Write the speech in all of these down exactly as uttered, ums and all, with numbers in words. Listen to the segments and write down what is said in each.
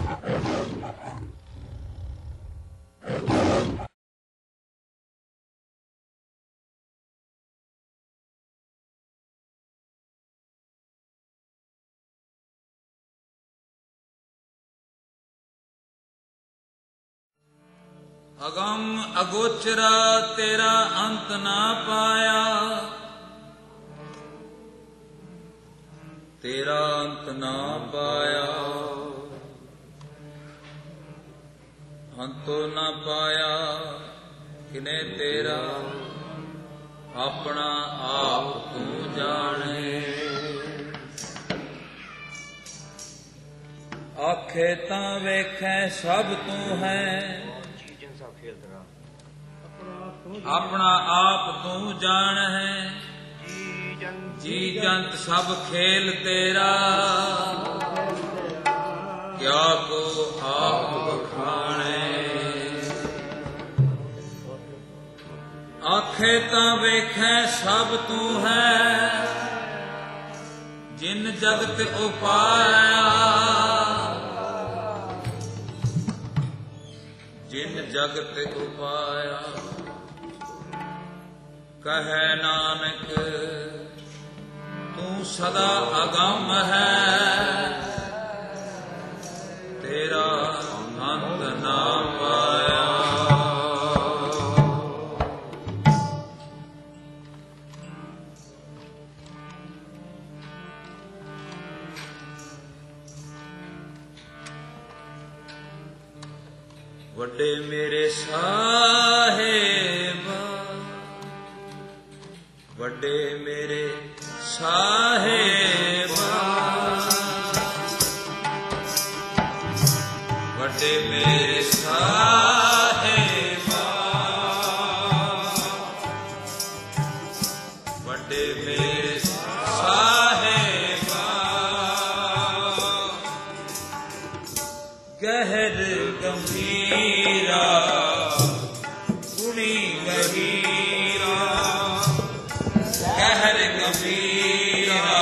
ਅਗਮ ਅਗੋਚਰਾ ਤੇਰਾ ਅੰਤ ਨਾ ਪਾਇਆ, ਤੇਰਾ ਅੰਤ ਨਾ ਪਾਇਆ, ਅੰਤੋ ਨਾ ਪਾਇਆ ਕਿਨੇ ਤੇਰਾ, ਆਪਣਾ ਆਪ ਤੂੰ ਜਾਣੇ। ਆਖੇ ਤਾਂ ਵੇਖੈ ਸਭ ਤੂੰ ਹੈ, ਆਪਣਾ ਆਪ ਤੂੰ ਜਾਣ ਹੈ। ਜੀ ਜੰਤ ਸਭ ਖੇਲ ਤੇਰਾ, ਕਿਆ ਕੋ ਆਪ ਬਖਾਣੇ। ਆਖੇ ਤਾਂ ਵੇਖੈ ਸਭ ਤੂੰ ਹੈ, ਜਿਨ ਜਗਤ ਉਪਾਇਆ, ਜਿਨ ਜਗਤ ਉਪਾਇਆ। ਕਹੈ ਨਾਨਕ ਤੂੰ ਸਦਾ ਅਗੰਮ ਹੈ, ਤੇਰਾ ਅੰਤ ਨਾ ਪਾਇਆ। ਵੱਡੇ ਮੇਰੇ ਸਾਹਿਬ, ਵੱਡੇ ਮੇਰੇ ਸਾਹਿਬ, ਵੱਡੇ ਮੇਰੇ ਸਾਹਿਬ, ਵੱਡੇ ਮੇਰੇ ਸਾਹਿਬ। ਗਹਿਰ ਗੰਭੀਰਾ ਗੁਣੀ ਗਹੀਰਾ, ਗਹਿਰ ਗੰਭੀਰਾ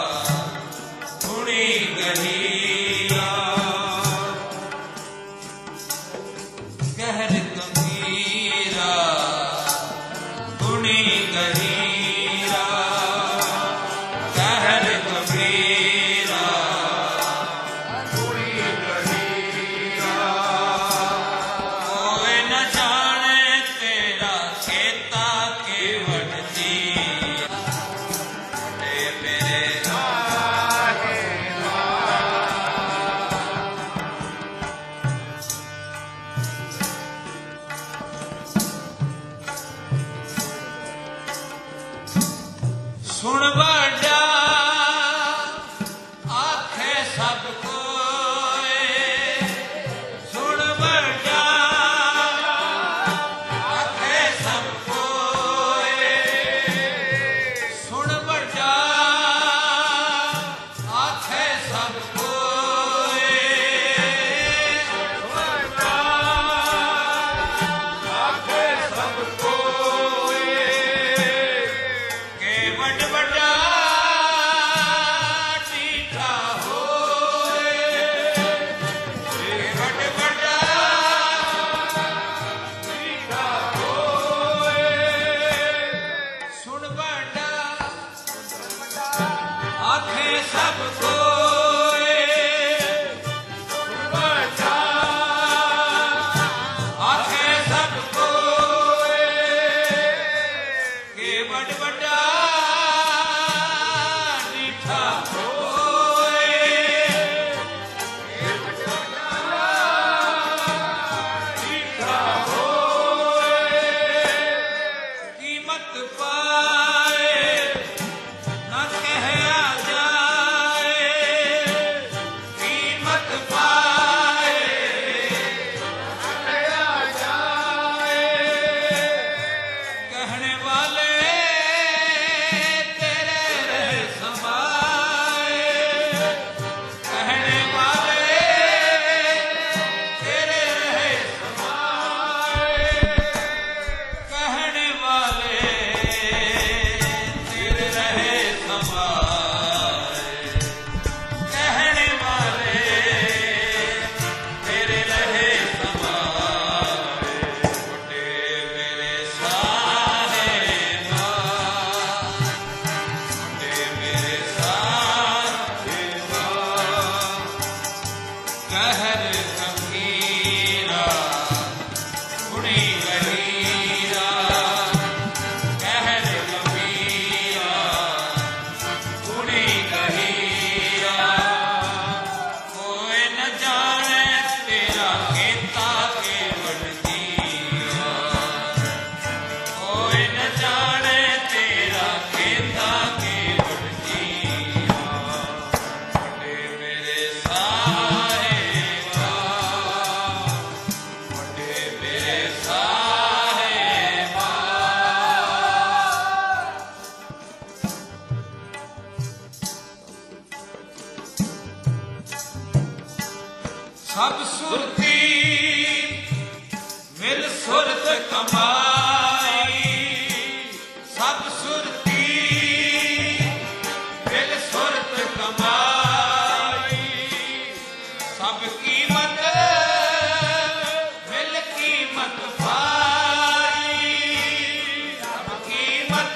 ਗੁਣੀ ਗਹੀਰਾ, ਗਹਿਰ ਗੰਭੀਰਾ ਗੁਣੀ ਗਹੀਰਾ, ਗਹਿਰ ਗੰਭੀਰਾ ਗੁਣੀ ਗਹੀਰਾ। ਕੋਈ ਨ ਜਾਣੇ ਤੇਰਾ ਖੇਤਾ, ਸਭ ਸੁਰਤੀ ਮਿਲ ਸੁਰਤ ਕਮਾਈ, ਸਭ ਸੁਰਤੀ ਮਿਲ ਸੁਰਤ ਕਮਾਈ, ਸਭ ਕੀਮਤ ਮਿਲ ਕੀਮਤ ਪਾਈ, ਸਭ ਕੀਮਤ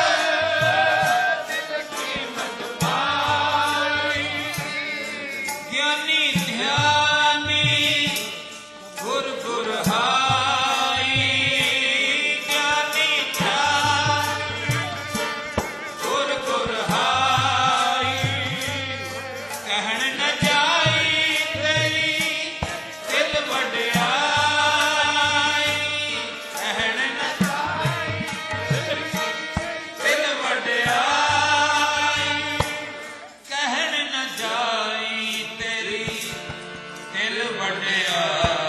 ਮਿਲ ਕੀਮਤ ਪਾਈ। ਗਿਆਨੀ ਗੁਰ ਗੁਰ ਹਾਈ, ਗਿਆਨੀ ਧਿਆਨ ਗੁਰ ਗੁਰ ਹਾਈ, ਕਹਿਣ ਨ ਜਾਈ ਤੇਰੀ ਦਿਲ ਵਡਿਆਈ, ਕਹਿਣ ਨ ਜਾਈ ਦਿਲ ਵਡਿਆਈ, ਕਹਿਣ ਨ ਜਾਈ ਤੇਰੀ ਦਿਲ ਵਡਿਆਈ।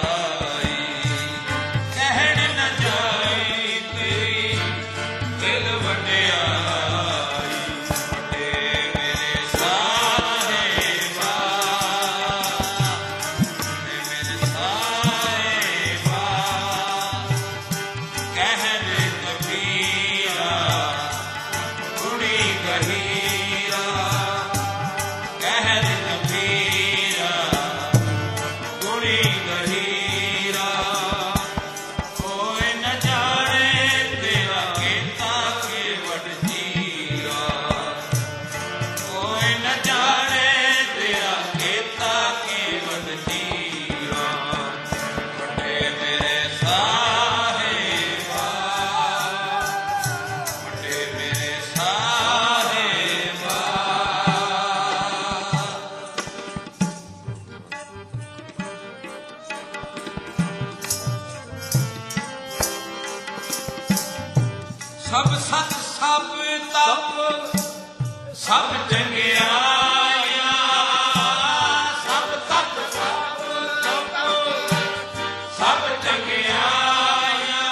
ਸਭ ਸਤ ਸਭ ਤਪ ਸਭ ਚੰਗਿਆਈਆਂ, ਸਭ ਤਪ ਸਭ ਤਪ ਸਭ ਚੰਗਿਆਈਆਂ,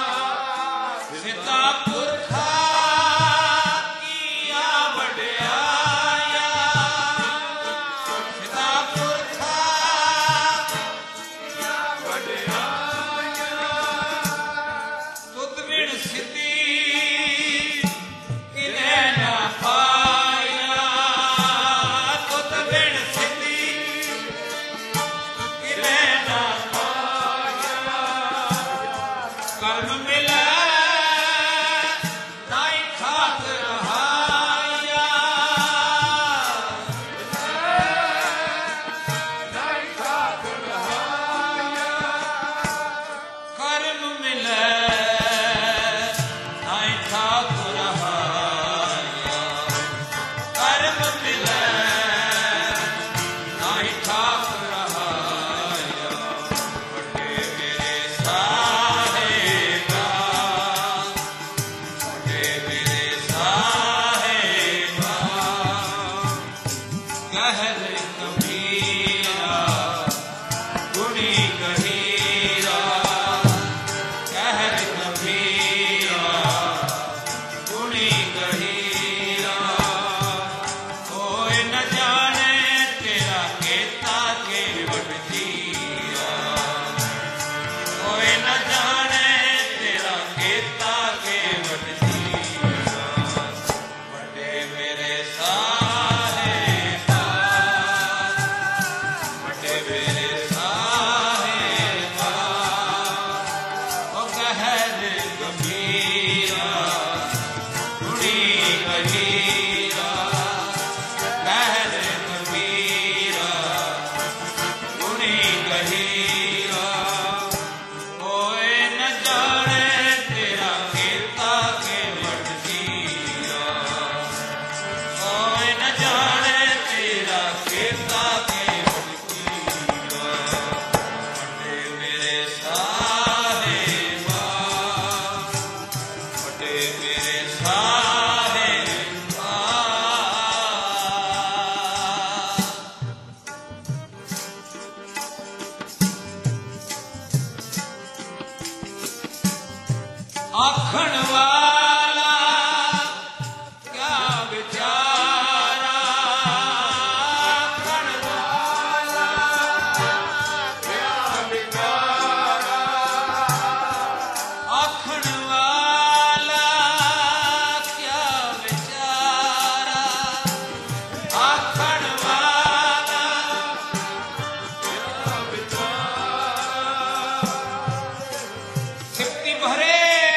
ਸਿੱਧਾ ਪੁਰਖਾ ਕੀਆਂ ਵਡਿਆਈਆਂ, ਸਿੱਧਾ ਪੁਰਖਾ ਕੀਆਂ ਵਡਿਆਈਆਂ, ਤੁਧ ਬਿਨ ਸਿੱਧੀ ਕਿਨੇ ਨਾ ਪਾਇਆ, ਗੁਣੀ ਗਹੀਰਾ ਹੋਏ ਨ ਜਾਣੇ ਤੇਰਾ ਕੀਤਾ ਕੇਵਟ ਜੀਰਾ ਹੋਏ ਨ ਜਾਣੇ ਤੇਰਾ ਕੀਤਾ ਕੇਵਟ ਜੀਰਾ ਵੱਡੇ ਮੇਰੇ ਸਾਹਿਬਾ ਵੱਡੇ ਮੇਰੇ ਸਾਹਿਬਾ ਆਖਣ ਵਾਲਾ ਕਿਆ ਵਿਚਾਰਾ ਆਖਣ ਵਾਲਾ ਕਿਆ ਵਿਚਾਰਾ ਆਖਣ ਵਾਲਾ ਕਿਆ ਵਿਚਾਰਾ ਆਖਣ ਵਾਲਾ ਕਿਆ ਵਿਚਾਰਾ ਸਿਫਤੀ ਭਰੇ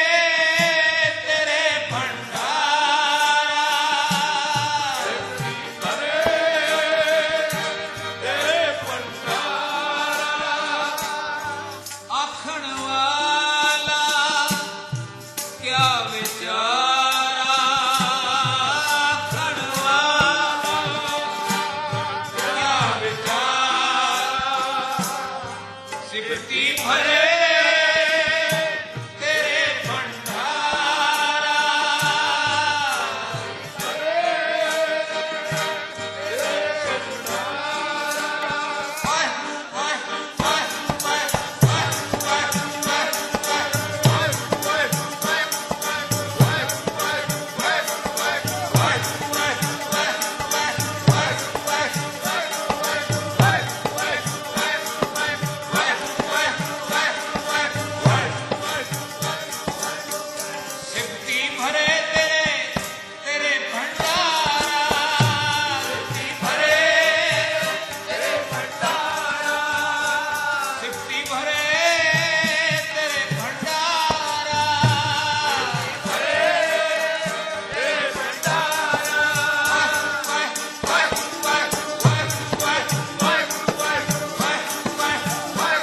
ਸਿਫਤੀ ਭਰੇ ਤੇਰੇ ਭੰਡਾਰਾ ਹਾਏ ਹਾਏ ਹਾਏ ਹਾਏ ਸਿਫਤੀ ਭਰੇ ਤੇਰੇ ਤੇਰੇ ਭੰਡਾਰਾ ਸਿਫਤੀ ਭਰੇ ਤੇਰੇ ਭੰਡਾਰਾ ਸਿਫਤੀ ਭਰੇ ਤੇਰੇ ਭੰਡਾਰਾ ਭਰੇ ਤੇਰੇ ਭੰਡਾਰਾ ਹਾਏ ਹਾਏ ਹਾਏ ਹਾਏ ਹਾਏ ਹਾਏ ਹਾਏ ਹਾਏ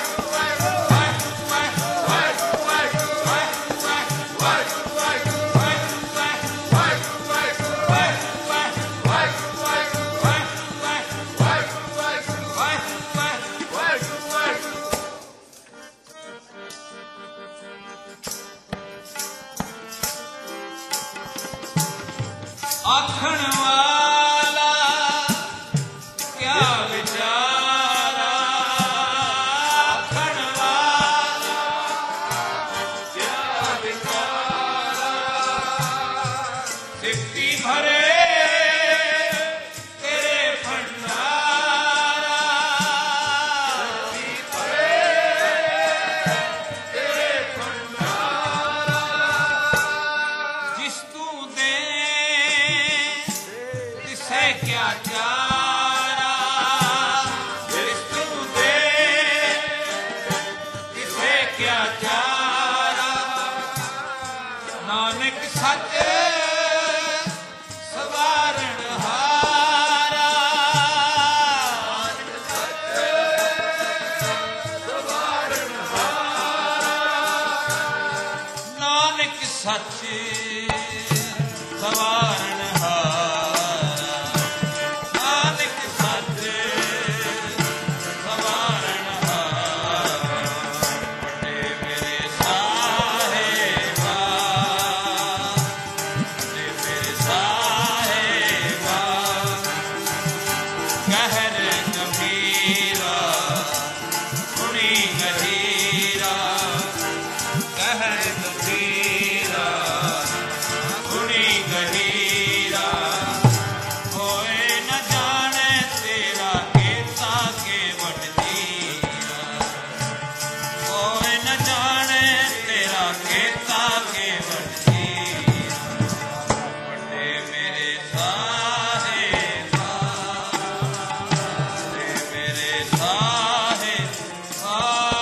ਆਖਣ ਵਾਲਾ ਕਿਆ ਵਿਚਾਰਾ ਆਖਣ ਵਾਲਾ ਕਿਆ ਵਿਚਾਰਾ ਸਿਫਤੀ ਭਰੇ ਤੇਰੇ ਭੰਡਾਰਾ ਸਿਫਤੀ ਭਰੇ ਤੇਰੇ ਭੰਡਾਰਾ ਜਿਸ ਤੂੰ ਦੇ ਤਿਸੈ ਕਿਆ ਚਾਰਾ ਜਿਸ ਤੂੰ ਦੇ ਤਿਸੈ ਕਿਆ ਚਾਰਾ ਨਾਨਕ ਸੱਚ ਸਵਾਰਣ ਹਾਰਾ ਨਾਨਕ ਸੱਚ ਸਵਾਰਣ ਹਾਰਾ ਨਾਨਕ ਸੱਚ ਸਵਾਰਣ ਹਾਰਾ ਨਾਨਕ ਸੱਚ ਸਵਾਰਣ ਹਾਰਾ ਵੱਡੇ ਮੇਰੇ ਸਾਹਿਬਾ ਵੱਡੇ ਮੇਰੇ ਸਾਹਿਬਾ ਕਹਿਰ ਗੰਭੀਰਾ ਗੁਣੀ ਗਹੀਰਾ ਕਹਿਰ ਗੰਭੀਰਾ ਗੁਣੀ ਗਹੀਰਾ ਹੋਏ ਨ ਜਾਣੇ ਤੇਰਾ ਕੀਤਾ ਕੇਵਟ ਜੀਰਾ ਹੋਏ ਨ ਜਾਣੇ ਤੇਰਾ ਕੀਤਾ ਕੇਵਟ ਜੀਰਾ ਵੱਡੇ ਮੇਰੇ ਸਾਹਿਬਾ ਵੱਡੇ ਮੇਰੇ ਸਾਹਿਬਾ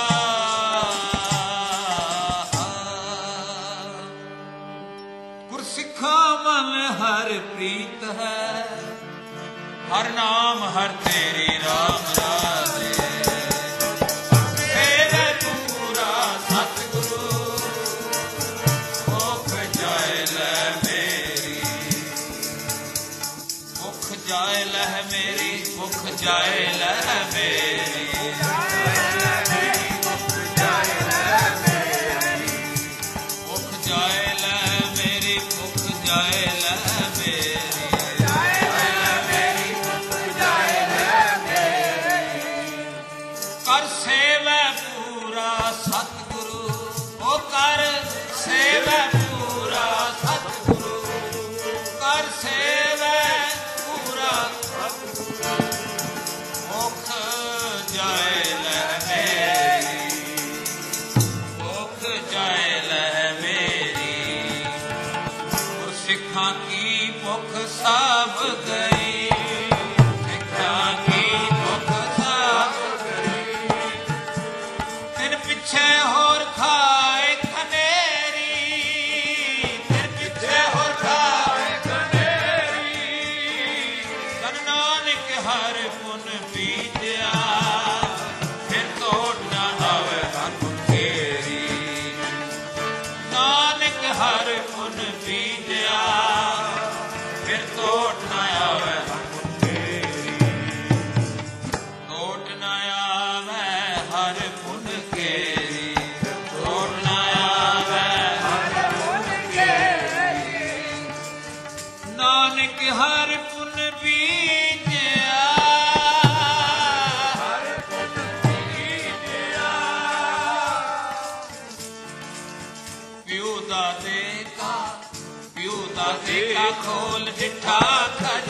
ਗੁਰਸਿੱਖਾਂ ਮਨ ਹਰ ਪ੍ਰੀਤ ਹੈ ਹਰ ਨਾਮ ਹਰ ਤੇਰੀ ਰਾਮ ਰਾਜੇ ਜਾਏ ਲੈ ਮੇਰੀ ਭੁੱਖ ਜਾਏ ਲੈ ਮੇਰੀ ਭੁੱਖ ਜਾਏ ਲੈ ਮੇਰੀ ਭੁੱਖ ਜਾਏ ਲੈ ਮੇਰੀ ਕਰ ਸੇਵੈ ਪੂਰਾ ਸਤਿਗੁਰੂ ਉਹ ਕਰ ਸੇਵੈ ਪੂਰਾ ਸਤਿਗੁਰੂ ਕਰ ਸੇਵੈ ਪੂਰਾ ਭੁੱਖ ਜਾਏ ਲੈ ਮੇਰੀ ਭੁੱਖ ਜਾਏ ਲੈ ਮੇਰੀ ਸਿੱਖਾਂ ਕੀ ਭੁੱਖ ਸਭ ਗਈ ਸਿੱਖਾਂ ਕੀ ਭੁੱਖ ਸਭ ਪਿੱਛੇ ਹੋਰ ਖਾਏ ਖਨੇਰੀ ਫਿਰ ਪਿੱਛੇ ਹੋਰ ਖਾਏ ਖਨੇਰੀ ਤਨ ਨਾਨਕ ਹਰ ਪੁਨ ਬੀਜਿਆ ਫਿਰ ਤੋੜ ਨਾ ਆਵੇ ਹੱਥ ਤੇਰੀ ਨਾਨਕ ਹਰ ਪੁਨ ਬੀਜਿਆ ਫਿਰ ਤੋੜ ਨਾ ਆਵੇ ਹੱਥ ਤੇਰੀ ਤੋੜ ਨਾ ਆਵੇ ਹਰ ਪੁਨ ਕੇਰੀ ਤੋੜ ਨਾ ਆਵੇ ਹਰ ਪੁਨ ਕੇਰੀ ਨਾਨਕ ਹਰ ਪੁਨ ਬੀਜਿਆ ਹਰ ਪੁਨ ਬੀਜਿਆ ਪਿਉ ਦਾ ਦੇਖਾ ਪਿਉ ਦਾ ਦੇਖਾ ਖੋਲ ਡਿਠਾ ਖਜ਼ਾਨਾ